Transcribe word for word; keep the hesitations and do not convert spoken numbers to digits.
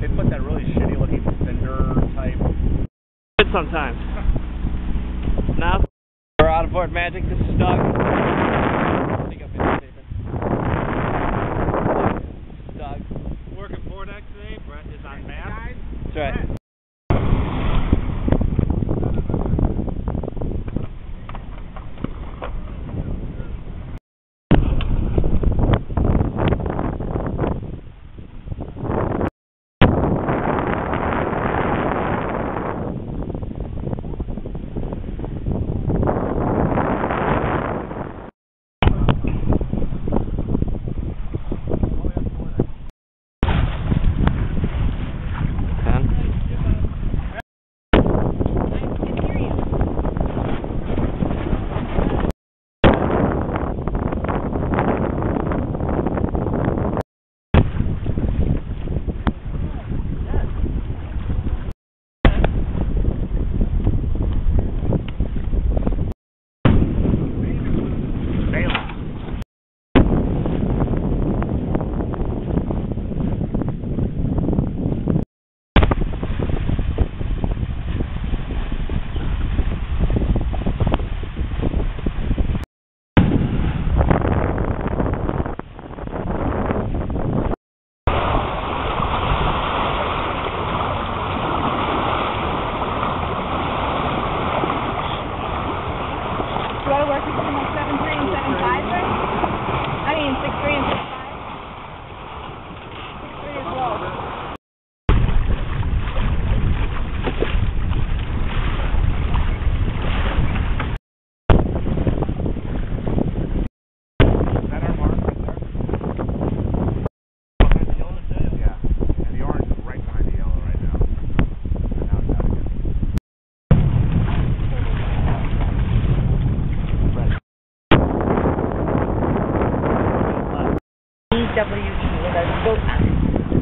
They put that really shitty looking fender type. Good sometimes. Now we're out of Fort Magic. This is Doug. Pick up videotaping. Doug. Working Vortex today. Brett is on map. That's right. Do I work between like seven three and seven five then? I mean six three and six five? six three as well. Is that our mark right there? Behind the yellow? Yeah. And the orange is right behind the yellow right now. And now it's out again. E W E with a goat on it.